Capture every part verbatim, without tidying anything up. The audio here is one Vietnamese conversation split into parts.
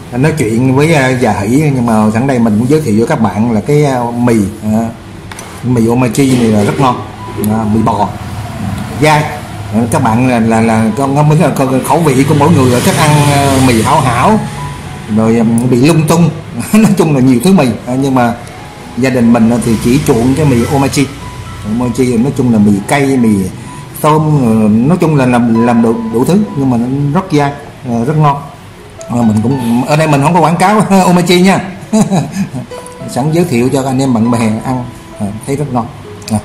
nói chuyện với Già Hỷ, nhưng mà sẵn đây mình muốn giới thiệu với các bạn là cái mì à, mì Omachi này là rất ngon, à, mì bò dai. À, các bạn là là là con mới khẩu vị của mỗi người thích ăn mì hảo hảo rồi bị lung tung nói chung là nhiều thứ mì, à, nhưng mà gia đình mình thì chỉ chuộng cái mì Omachi. Omachi nói chung là mì cay, mì tôm, nói chung là làm làm đủ, đủ thứ, nhưng mà nó rất dai, rất ngon. À, mình cũng ở đây mình không có quảng cáo Omachi nha. Sẵn giới thiệu cho anh em bạn bè ăn, à, thấy rất ngon. À.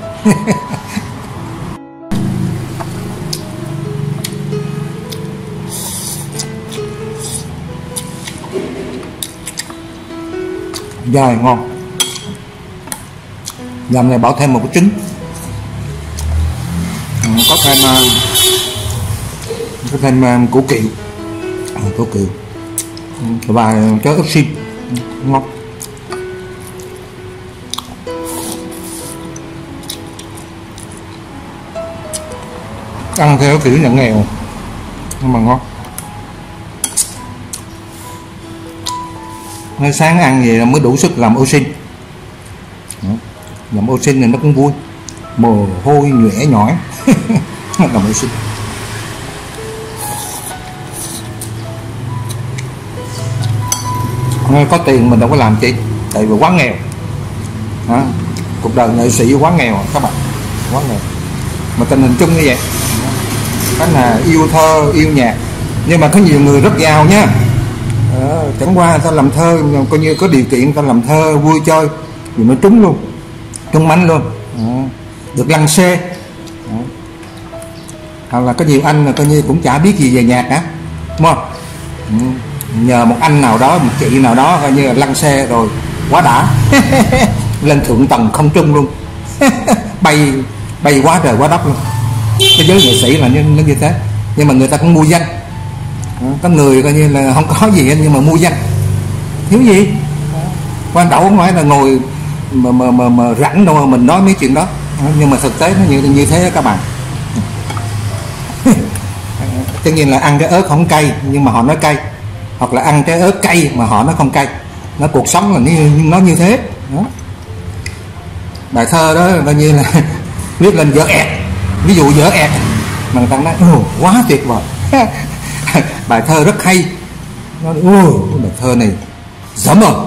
Dai ngon. Dầm này bỏ thêm một cái trứng, có thêm có thêm củ kiệu, củ kiệu và trái ớt xiêm ngon. Ăn theo kiểu nhà nghèo nhưng mà ngon. Ngay sáng ăn gì là mới đủ sức làm ô xin. Làm ô xin này nó cũng vui, mồ hôi nhõe nhỏi. Làm ô xin. Có tiền mình đâu có làm chi, tại vì quá nghèo. Đó. Cuộc đời nghệ sĩ quá nghèo các bạn, quá nghèo. Mà tình hình chung như vậy. Đó là yêu thơ, yêu nhạc, nhưng mà có nhiều người rất giàu nha. Đó. Chẳng qua người ta làm thơ, coi như có điều kiện người ta làm thơ vui chơi thì nó trúng luôn, trúng mánh luôn. Đó. Được lăng xê. Đó. Hoặc là có nhiều anh là coi như cũng chả biết gì về nhạc hả, đúng không? Ừ. Nhờ một anh nào đó, một chị nào đó coi như là lăng xe rồi quá đã. Lên thượng tầng không trung luôn. bay bay quá trời quá đất luôn. Cái giới nghệ sĩ là như, như thế. Nhưng mà người ta cũng mua danh. Có người coi như là không có gì nhưng mà mua danh, thiếu gì. Quan trọng không phải là ngồi mà, mà, mà, mà rảnh đâu mà mình nói mấy chuyện đó. Nhưng mà thực tế nó như, như thế đó các bạn. Tất nhiên là ăn cái ớt không cay nhưng mà họ nói cay, hoặc là ăn trái ớt cay mà họ nói không cay. Nó cuộc sống là như, nó như thế đó. Bài thơ đó coi như là viết lên dở ẹt, ví dụ dở ẹt mà người ta nói ồ quá tuyệt vời. Bài thơ rất hay, nó ồ bài thơ này dởm rồi.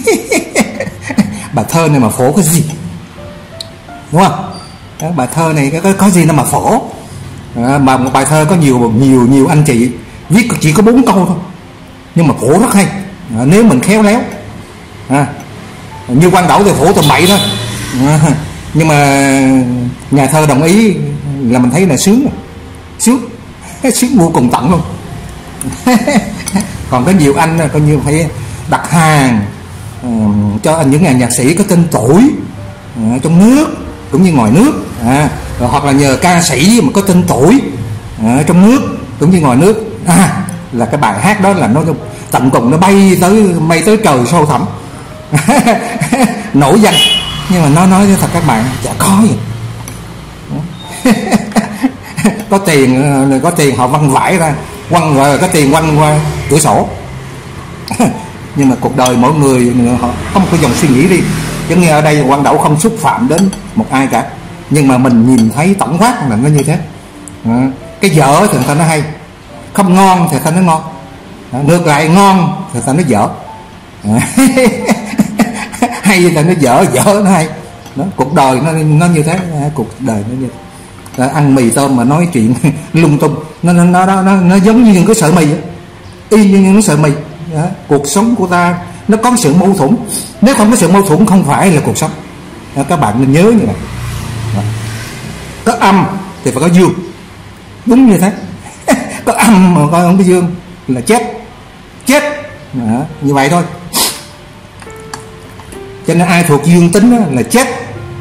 Bài thơ này mà phổ cái gì, đúng không? Đó, bài thơ này có, có gì đâu mà phổ. À, mà một bài thơ có nhiều nhiều nhiều anh chị viết chỉ có bốn câu thôi nhưng mà phổ rất hay, à, nếu mình khéo léo. À, như Quang Đẩu thì phổ tầm bậy thôi, à, nhưng mà nhà thơ đồng ý là mình thấy là sướng rồi, sướng sướng vô cùng tận luôn. Còn có nhiều anh coi như phải đặt hàng uh, cho những nhà nhạc sĩ có tên tuổi uh, trong nước cũng như ngoài nước, à, rồi hoặc là nhờ ca sĩ mà có tên tuổi uh, trong nước cũng như ngoài nước, à, là cái bài hát đó là nó tận cùng nó bay tới bay tới trời sâu thẳm. Nổi danh, nhưng mà nó nói với thật các bạn chả có gì. Có tiền, có tiền họ văng vãi ra, quăng rồi có tiền quăng qua cửa sổ. Nhưng mà cuộc đời mỗi người họ có một cái dòng suy nghĩ đi, chứ nghe ở đây Quang Đẩu không xúc phạm đến một ai cả, nhưng mà mình nhìn thấy tổng quát là nó như thế. À, cái dở thì người ta nói hay, không ngon thì người ta nói ngon, à, ngược lại ngon thì người ta nói dở. À, hay thì nó dở, dở nó hay đó. Cuộc đời nó nó như thế, à, cuộc đời nó như thế. Là ăn mì tôm mà nói chuyện lung tung, nó nó nó nó, nó giống như những cái sợi mì, y như những cái sợi mì đó. Cuộc sống của ta nó có sự mâu thuẫn, nếu không có sự mâu thuẫn không phải là cuộc sống đó, các bạn nên nhớ như vậy đó. Có âm thì phải có dương, đúng như thế. Có âm mà có không có dương là chết, chết đó, như vậy thôi. Cho nên ai thuộc dương tính đó là chết.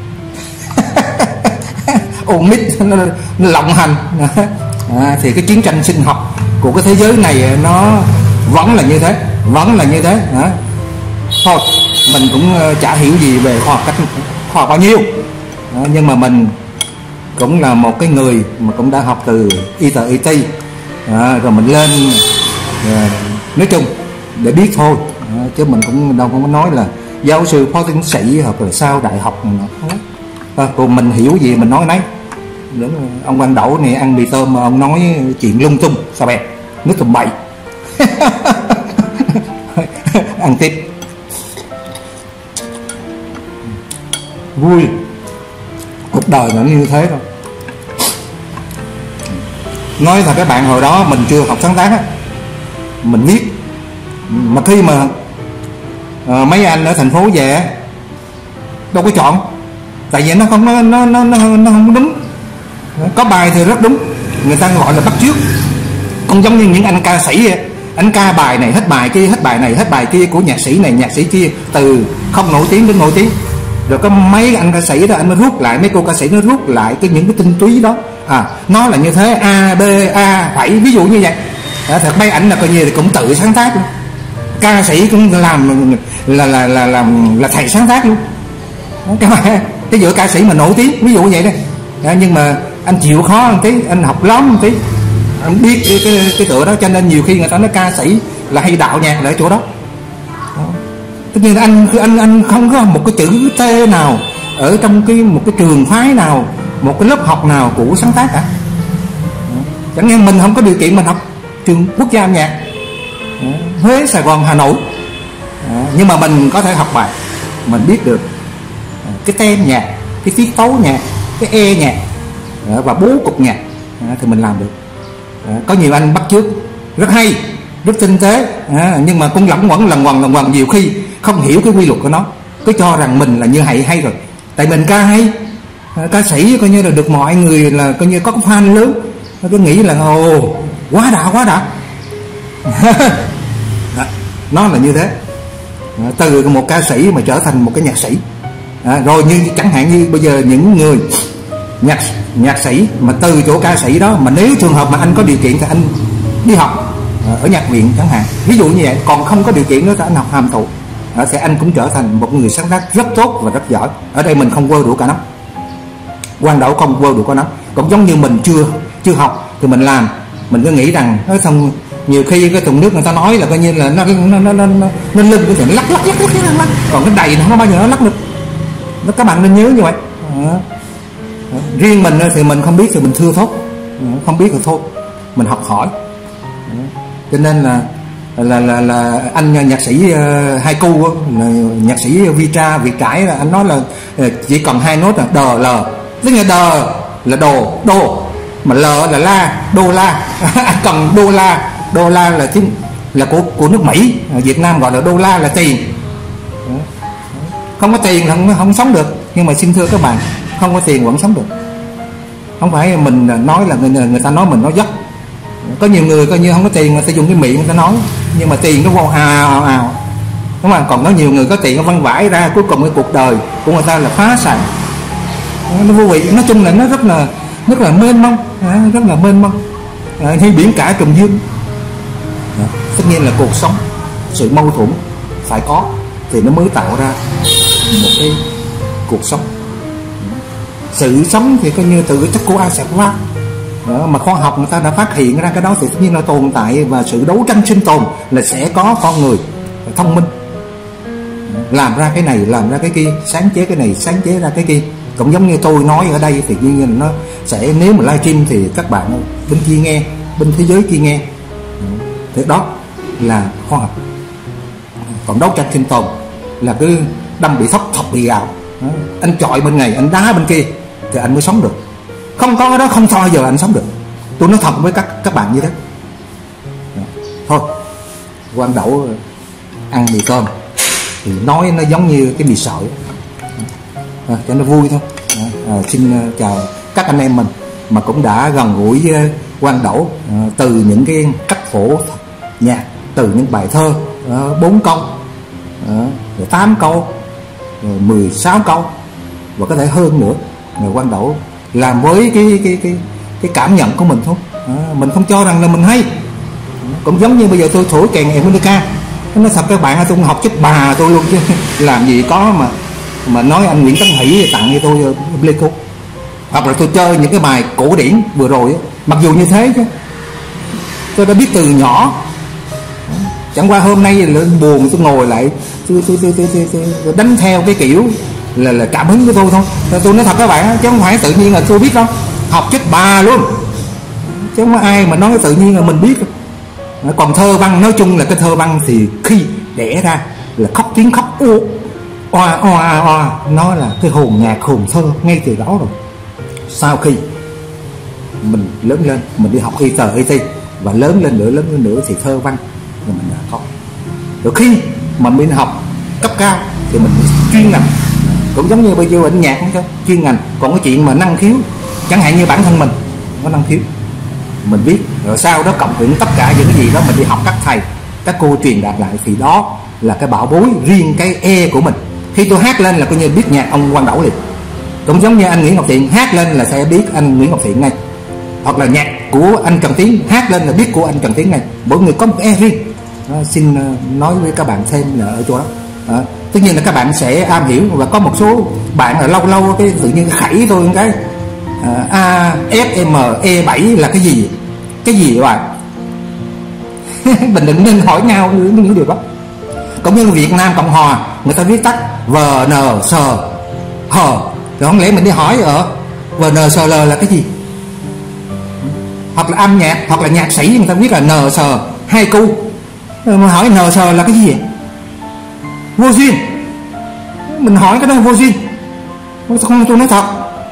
Ôn mít nó, nó lộng hành. À, thì cái chiến tranh sinh học của cái thế giới này nó vẫn là như thế, vẫn là như thế. À, thôi mình cũng chả hiểu gì về khoa học cách khoa học bao nhiêu, à, nhưng mà mình cũng là một cái người mà cũng đã học từ i tê i tê, à, rồi mình lên, à, nói chung để biết thôi, à, chứ mình cũng đâu có nói là giáo sư phó tiến sĩ hoặc là sao đại học này nọ. À, còn mình hiểu gì mình nói nấy. Ông Quang Đẩu này ăn mì tôm mà ông nói chuyện lung tung sao bè, nước tùm bậy. Ăn tiếp. Vui, cuộc đời nó như thế thôi. Nói thật các bạn, hồi đó mình chưa học sáng tác á, mình viết mà khi mà uh, mấy anh ở thành phố về đâu có chọn, tại vì nó không nó nó nó nó, nó không đúng. Có bài thì rất đúng, người ta gọi là bắt chước. Không giống như những anh ca sĩ vậy, anh ca bài này hết bài kia, hết bài này hết bài kia của nhạc sĩ này nhạc sĩ kia, từ không nổi tiếng đến nổi tiếng. Rồi có mấy anh ca sĩ đó anh mới rút lại, mấy cô ca sĩ nó rút lại cái những cái tinh túy đó, à nó là như thế, a b a phải, ví dụ như vậy. À, thật mấy ảnh là coi như thì cũng tự sáng tác luôn, ca sĩ cũng làm là là là làm là thầy sáng tác luôn. Cái mà cái giữa ca sĩ mà nổi tiếng ví dụ như vậy đây. À, nhưng mà anh chịu khó một tí, anh học lắm một tí, anh biết cái, cái, cái tựa đó, cho nên nhiều khi người ta nói ca sĩ là hay đạo nhạc là ở chỗ đó. Tất nhiên anh anh anh không có một cái chữ T nào ở trong cái một cái trường phái nào, một cái lớp học nào của sáng tác cả. Chẳng nghe mình không có điều kiện mình học trường quốc gia âm nhạc Huế, Sài Gòn, Hà Nội, nhưng mà mình có thể học bài, mình biết được cái tem nhạc, cái tiết tấu nhạc, cái e nhạc và bố cục nhạc thì mình làm được. Có nhiều anh bắt chước rất hay, rất tinh tế, nhưng mà cũng lẫn quẩn lần quần lần quần, nhiều khi không hiểu cái quy luật của nó, cứ cho rằng mình là như hay hay rồi, tại mình ca hay, ca sĩ coi như là được mọi người là coi như có fan lớn, nó cứ nghĩ là ồ quá đã quá đã. Nó là như thế, từ một ca sĩ mà trở thành một cái nhạc sĩ. À, rồi như chẳng hạn như bây giờ những người nhạc nhạc sĩ mà từ chỗ ca sĩ đó, mà nếu trường hợp mà anh có điều kiện thì anh đi học ở nhạc viện chẳng hạn, ví dụ như vậy. Còn không có điều kiện nữa thì anh học hàm thụ, à, thì anh cũng trở thành một người sáng tác rất tốt và rất giỏi. Ở đây mình không vơ đũa cả nắm, Quang Đẩu không vơ đũa cả nắm. Cũng giống như mình chưa chưa học thì mình làm, mình cứ nghĩ rằng nó thông, nhiều khi cái thùng nước người ta nói là coi như là nó nó nó nó nó, nó lưng cái thằng lắc lắc lắc lắc lắc lắc, còn cái đầy nó không bao giờ nó lắc được. Nó các bạn nên nhớ như vậy. À, riêng mình thì mình không biết thì mình thưa thốt, không biết thì thôi mình học hỏi. Cho nên là là là, là anh nhạc sĩ uh, Haiku là nhạc sĩ Vitra Việt Trãi, là anh nói là uh, chỉ cần hai nốt là đờ l, tức là đờ là đồ đô, mà l là la, đô la. Cần đô la, đô la là chính là của của nước Mỹ, ở Việt Nam gọi là đô la là tiền. Không có tiền là không, không sống được. Nhưng mà xin thưa các bạn, không có tiền vẫn sống được. Không phải mình nói là người, người ta nói mình nói dốc. Có nhiều người coi như không có tiền, người ta dùng cái miệng người ta nói, nhưng mà tiền nó vô ào ào ào, đúng không? Còn có nhiều người có tiền nó văng vãi ra, cuối cùng cái cuộc đời của người ta là phá sản, nó vô vị. Nói chung là nó rất là rất là mênh mông, rất là mênh mông, như biển cả trùng dương. Tất nhiên là cuộc sống, sự mâu thuẫn phải có thì nó mới tạo ra một cái cuộc sống. Sự sống thì coi như từ cái chất của ai sẽ qua. Đó, mà khoa học người ta đã phát hiện ra cái đó thì tất nhiên là tồn tại, và sự đấu tranh sinh tồn là sẽ có con người thông minh làm ra cái này, làm ra cái kia, sáng chế cái này, sáng chế ra cái kia. Cũng giống như tôi nói ở đây thì như nó sẽ, nếu mà livestream thì các bạn bên kia nghe, bên thế giới kia nghe, thì đó là khoa học. Còn đấu tranh sinh tồn là cứ đâm bị thóc, thọc bị gạo. Đó, anh chọi bên này, anh đá bên kia thì anh mới sống được. Không có cái đó không bao giờ anh sống được. Tôi nói thật với các các bạn như thế. Thôi, Quang Đẩu ăn mì tôm thì nói nó giống như cái mì sợi, à, cho nó vui thôi. À, xin chào các anh em mình mà cũng đã gần gũi với Quang Đẩu, à, từ những cái cách phổ nhạc, từ những bài thơ bốn câu, à, rồi tám câu, rồi mười sáu câu và có thể hơn nữa. Rồi Quang Đẩu làm với cái cái cái cái cảm nhận của mình thôi. À, mình không cho rằng là mình hay. Cũng giống như bây giờ tôi thổi kèn harmonica, nói thật các bạn, tôi học chức bà tôi luôn chứ làm gì có mà mà nói anh Nguyễn Tấn Hỷ tặng cho tôi Pleiku, hoặc là tôi chơi những cái bài cổ điển vừa rồi. Mặc dù như thế chứ tôi đã biết từ nhỏ, Chẳng qua hôm nay là buồn tôi ngồi lại tôi, tôi, tôi, tôi, tôi, tôi, tôi đánh theo cái kiểu là, là cảm hứng của tôi thôi. Tôi nói thật các bạn, chứ không phải tự nhiên là tôi biết đâu, học chết bà luôn, chứ không có ai mà nói tự nhiên là mình biết. Còn thơ văn nói chung là cái thơ văn thì khi đẻ ra là khóc tiếng khóc u oa oa oa, nó là cái hồn nhạc hồn thơ ngay từ đó rồi. Sau khi mình lớn lên, mình đi học y tờ y ti và lớn lên nữa lớn lên nữa thì thơ văn rồi mình đã có. Rồi khi mà mình học cấp cao thì mình chuyên ngành, cũng giống như bây giờ bệnh nhạc không chuyên ngành. Còn cái chuyện mà năng khiếu, chẳng hạn như bản thân mình có năng khiếu mình biết, rồi sau đó cộng hưởng tất cả những cái gì đó mình đi học các thầy các cô truyền đạt lại, thì đó là cái bảo bối riêng cái e của mình. Khi tôi hát lên là coi như biết nhạc ông Quang Đẩu liền, cũng giống như anh Nguyễn Ngọc Thiện hát lên là sẽ biết anh Nguyễn Ngọc Thiện ngay, hoặc là nhạc của anh Trần Tiến hát lên là biết của anh Trần Tiến ngay. Mỗi người có một e riêng. Đó, xin nói với các bạn thêm là ở chỗ đó. Đó. Tất nhiên là các bạn sẽ am hiểu, và có một số bạn là lâu lâu cái tự nhiên khẩy tôi một cái à, A F M E bảy là cái gì, cái gì các bạn. Mình đừng nên hỏi nhau những điều đó. Cũng như Việt Nam Cộng Hòa người ta viết tắt V N S H, rồi không lẽ mình đi hỏi ở V N S L là cái gì? Hoặc là âm nhạc, hoặc là nhạc sĩ người ta viết là N S hai cu, mà hỏi N S là cái gì? Vô duyên. Mình hỏi cái đó vô duyên. Không, tôi nói thật.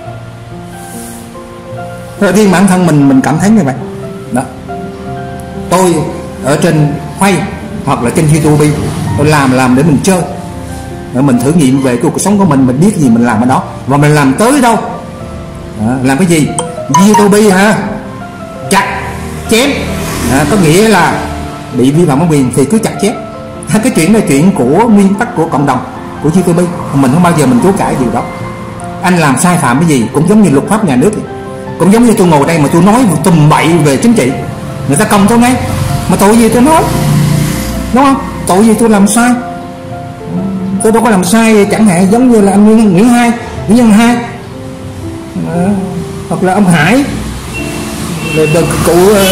Rồi riêng bản thân mình mình cảm thấy như vậy đó. Tôi ở trên Quay hoặc là trên YouTube tôi làm làm để mình chơi, rồi mình thử nghiệm về cuộc sống của mình, mình biết gì mình làm ở đó, và mình làm tới đâu đó, làm cái gì. YouTube hả, chặt chém à, có nghĩa là bị vi phạm bản quyền thì cứ chặt chém. Cái chuyện là chuyện của nguyên tắc của cộng đồng của YouTube, mình không bao giờ mình chối cãi điều đó. Anh làm sai phạm cái gì cũng giống như luật pháp nhà nước, cũng giống như tôi ngồi đây mà tôi nói tùm bậy về chính trị, người ta công tôi ngay, mà tội gì tôi nói, đúng không? Tội gì tôi làm sai, tôi đâu có làm sai. Chẳng hạn giống như là anh Nguyễn Nguyễn Hai, Nguyễn Nhân Hai à, hoặc là ông Hải, là, là cụ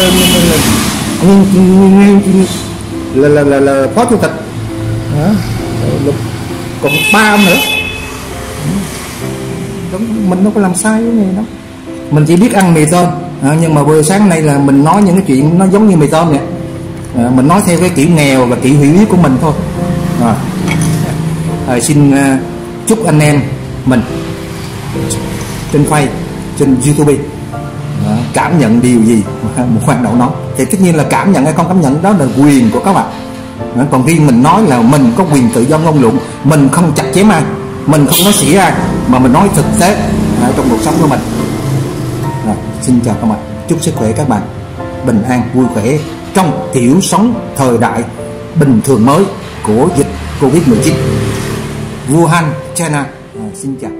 là, là, là, là phó chủ tịch à, còn ba ông nữa. Mình đâu có làm sai cái này đó, mình chỉ biết ăn mì tôm à, nhưng mà bữa sáng nay là mình nói những cái chuyện nó giống như mì tôm vậy à, mình nói theo cái kiểu nghèo và kiểu hiểu biết của mình thôi à. À, xin uh, chúc anh em mình trên Face, trên YouTube à, cảm nhận điều gì một hoạt động đó thì tất nhiên là cảm nhận hay không cảm nhận đó là quyền của các bạn à, còn riêng mình nói là mình có quyền tự do ngôn luận, mình không chặt chém ai, mình không nói xỉa ai, mà mình nói thực tế à, trong cuộc sống của mình à, xin chào các bạn, chúc sức khỏe các bạn bình an vui vẻ trong kiểu sống thời đại bình thường mới của dịch Covid mười chín. Wuhan, China. À, xin chào.